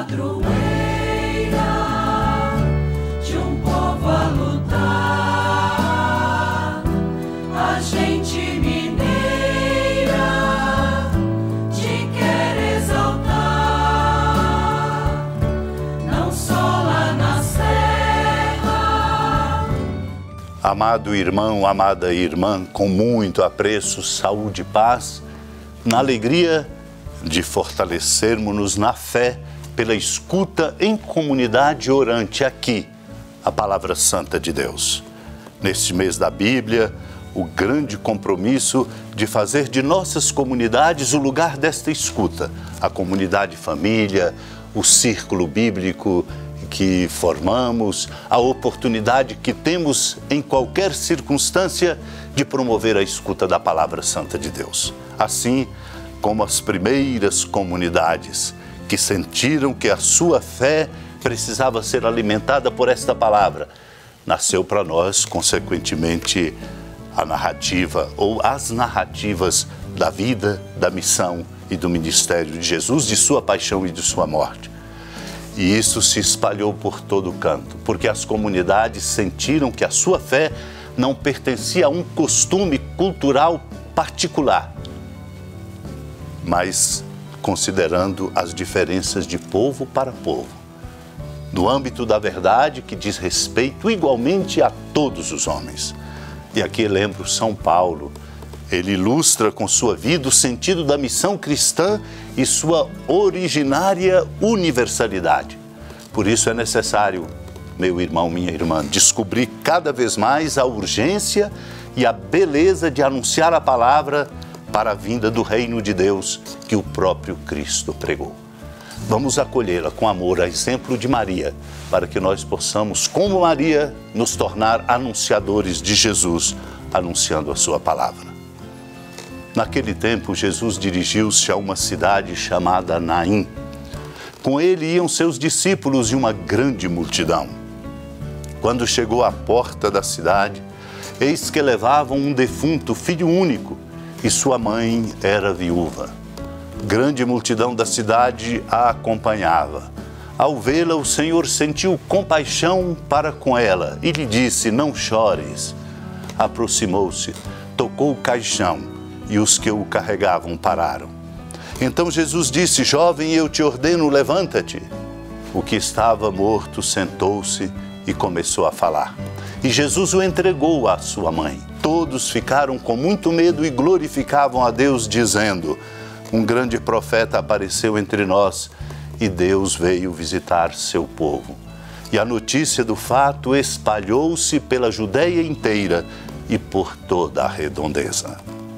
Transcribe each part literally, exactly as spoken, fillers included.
padroeira de um povo a lutar, a gente mineira te quer exaltar, não só lá na serra. Amado irmão, amada irmã, com muito apreço, saúde e paz, na alegria de fortalecermos-nos na fé pela escuta em comunidade orante aqui, a Palavra Santa de Deus. Neste mês da Bíblia, o grande compromisso de fazer de nossas comunidades o lugar desta escuta, a comunidade família, o círculo bíblico que formamos, a oportunidade que temos em qualquer circunstância de promover a escuta da Palavra Santa de Deus. Assim, como as primeiras comunidades que sentiram que a sua fé precisava ser alimentada por esta palavra, nasceu para nós, consequentemente, a narrativa ou as narrativas da vida, da missão e do ministério de Jesus, de sua paixão e de sua morte. E isso se espalhou por todo o canto, porque as comunidades sentiram que a sua fé não pertencia a um costume cultural particular, mas considerando as diferenças de povo para povo, no âmbito da verdade que diz respeito igualmente a todos os homens. E aqui lembro São Paulo, ele ilustra com sua vida o sentido da missão cristã e sua originária universalidade. Por isso é necessário, meu irmão, minha irmã, descobrir cada vez mais a urgência e a beleza de anunciar a palavra para a vinda do reino de Deus que o próprio Cristo pregou. Vamos acolhê-la com amor, a exemplo de Maria, para que nós possamos, como Maria, nos tornar anunciadores de Jesus, anunciando a sua palavra. Naquele tempo, Jesus dirigiu-se a uma cidade chamada Naim. Com ele iam seus discípulos e uma grande multidão. Quando chegou à porta da cidade, eis que levavam um defunto, filho único, e sua mãe era viúva. Grande multidão da cidade a acompanhava. Ao vê-la, o Senhor sentiu compaixão para com ela e lhe disse: não chores. Aproximou-se, tocou o caixão e os que o carregavam pararam. Então Jesus disse: jovem, eu te ordeno, levanta-te. O que estava morto sentou-se e começou a falar. E Jesus o entregou à sua mãe. Todos ficaram com muito medo e glorificavam a Deus, dizendo: um grande profeta apareceu entre nós e Deus veio visitar seu povo. E a notícia do fato espalhou-se pela Judeia inteira e por toda a redondeza.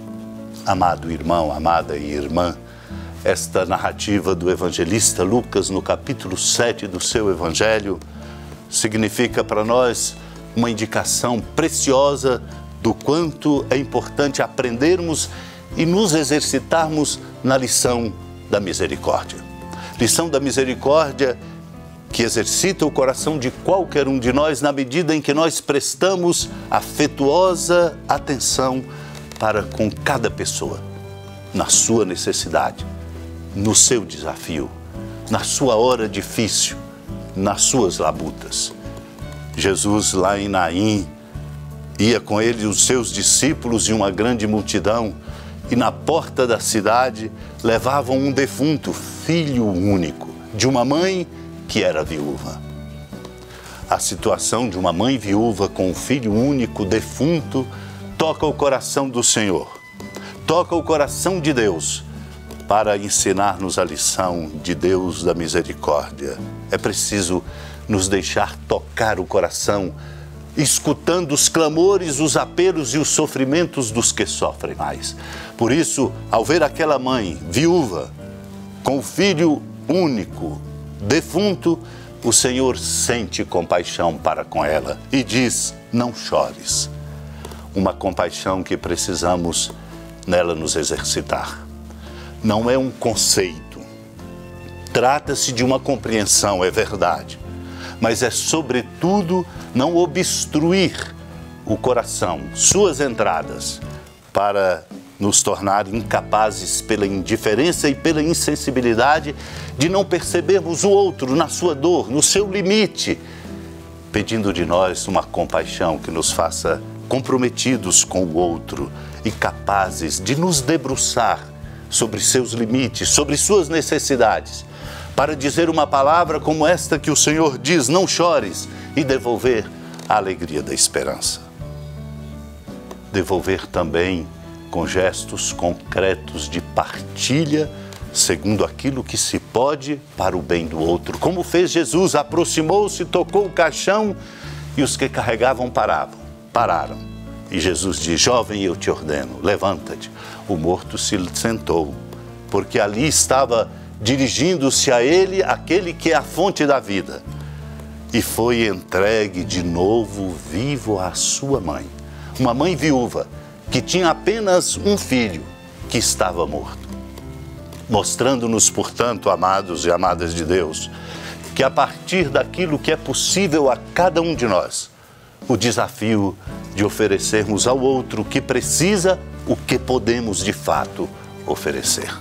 Amado irmão, amada irmã, esta narrativa do evangelista Lucas, no capítulo sete do seu evangelho, significa para nós uma indicação preciosa do quanto é importante aprendermos e nos exercitarmos na lição da misericórdia. Lição da misericórdia que exercita o coração de qualquer um de nós na medida em que nós prestamos afetuosa atenção para com cada pessoa, na sua necessidade, no seu desafio, na sua hora difícil, nas suas labutas. Jesus lá em Naim, ia com ele os seus discípulos e uma grande multidão, e na porta da cidade levavam um defunto, filho único, de uma mãe que era viúva. A situação de uma mãe viúva com um filho único, defunto, toca o coração do Senhor, toca o coração de Deus, para ensinar-nos a lição de Deus da misericórdia. É preciso nos deixar tocar o coração, escutando os clamores, os apelos e os sofrimentos dos que sofrem mais. Por isso, ao ver aquela mãe viúva, com o filho único, defunto, o Senhor sente compaixão para com ela e diz: não chores. Uma compaixão que precisamos nela nos exercitar. Não é um conceito, trata-se de uma compreensão, é verdade, mas é sobretudo não obstruir o coração, suas entradas, para nos tornar incapazes pela indiferença e pela insensibilidade de não percebermos o outro na sua dor, no seu limite, pedindo de nós uma compaixão que nos faça comprometidos com o outro e capazes de nos debruçar sobre seus limites, sobre suas necessidades, para dizer uma palavra como esta que o Senhor diz: não chores, e devolver a alegria da esperança. Devolver também com gestos concretos de partilha, segundo aquilo que se pode para o bem do outro. Como fez Jesus, aproximou-se, tocou o caixão e os que carregavam paravam, pararam. E Jesus diz: jovem, eu te ordeno, levanta-te. O morto se sentou, porque ali estava dirigindo-se a ele aquele que é a fonte da vida. E foi entregue de novo vivo à sua mãe. Uma mãe viúva que tinha apenas um filho que estava morto. Mostrando-nos, portanto, amados e amadas de Deus, que a partir daquilo que é possível a cada um de nós, o desafio de oferecermos ao outro que precisa o que podemos de fato oferecer.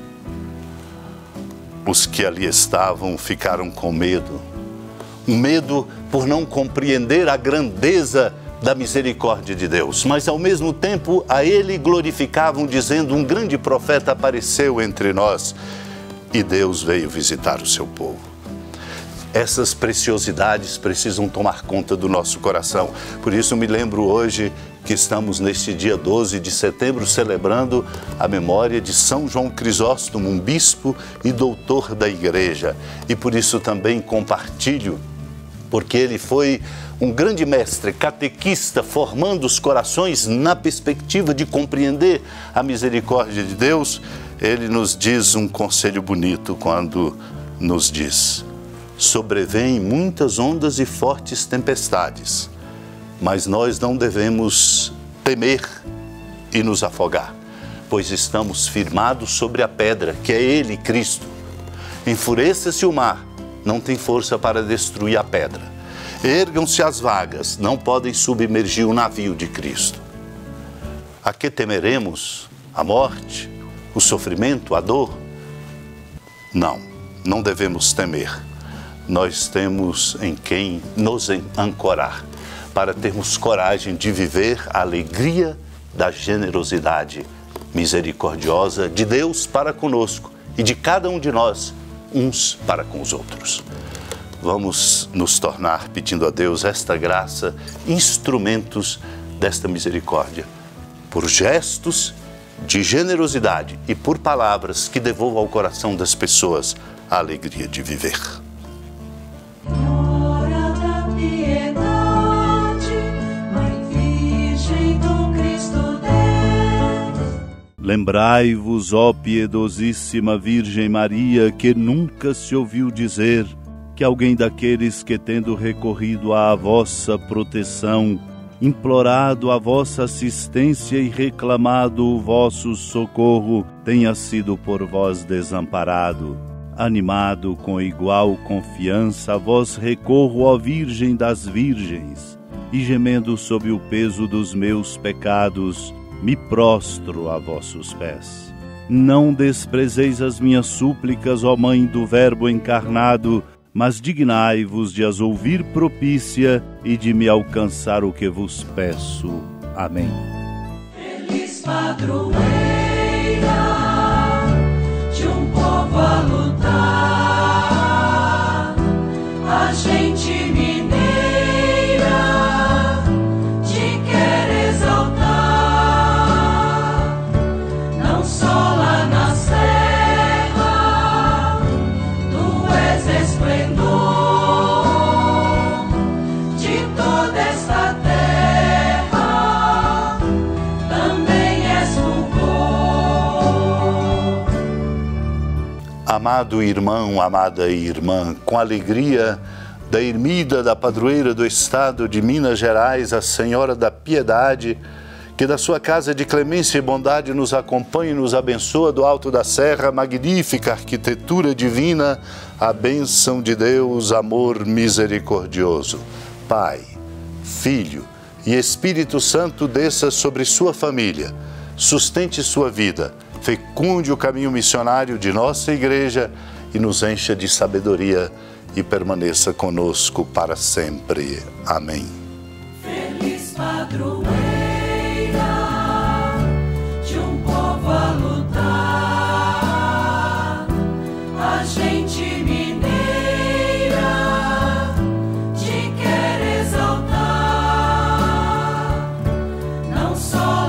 Os que ali estavam ficaram com medo, um medo por não compreender a grandeza da misericórdia de Deus, mas ao mesmo tempo a Ele glorificavam, dizendo: um grande profeta apareceu entre nós e Deus veio visitar o seu povo. Essas preciosidades precisam tomar conta do nosso coração. Por isso me lembro hoje que estamos neste dia doze de setembro celebrando a memória de São João Crisóstomo, um bispo e doutor da Igreja. E por isso também compartilho, porque ele foi um grande mestre, catequista, formando os corações na perspectiva de compreender a misericórdia de Deus. Ele nos diz um conselho bonito quando nos diz: sobrevêm muitas ondas e fortes tempestades, mas nós não devemos temer e nos afogar, pois estamos firmados sobre a pedra, que é Ele, Cristo. Enfureça-se o mar, não tem força para destruir a pedra. Ergam-se as vagas, não podem submergir o navio de Cristo. A que temeremos? A morte? O sofrimento? A dor? Não, não devemos temer. Nós temos em quem nos ancorar, para termos coragem de viver a alegria da generosidade misericordiosa de Deus para conosco e de cada um de nós, uns para com os outros. Vamos nos tornar, pedindo a Deus esta graça, instrumentos desta misericórdia, por gestos de generosidade e por palavras que devolvam ao coração das pessoas a alegria de viver. Hora da piedade, Mãe Virgem do Cristo Deus. Lembrai-vos, ó piedosíssima Virgem Maria, que nunca se ouviu dizer que alguém daqueles que, tendo recorrido à vossa proteção, implorado a vossa assistência e reclamado o vosso socorro, tenha sido por vós desamparado. Animado com igual confiança, a vós recorro, ó Virgem das Virgens, e gemendo sob o peso dos meus pecados, me prostro a vossos pés. Não desprezeis as minhas súplicas, ó Mãe do Verbo encarnado, mas dignai-vos de as ouvir propícia e de me alcançar o que vos peço. Amém. Feliz padroeira de um povo a lutar, a gente mineira te quer exaltar, não só lá na serra, tu és esplendor de toda esta terra, também és fulgor. Amado irmão, amada irmã, com alegria da ermida da padroeira do estado de Minas Gerais, a Senhora da Piedade, que da sua casa de clemência e bondade nos acompanhe e nos abençoa do alto da serra, magnífica arquitetura divina, a bênção de Deus, amor misericordioso. Pai, Filho e Espírito Santo desça sobre sua família, sustente sua vida, fecunde o caminho missionário de nossa igreja e nos encha de sabedoria e permaneça conosco para sempre. Amém. Feliz padroeira de um povo a lutar, a gente mineira te quer exaltar, não só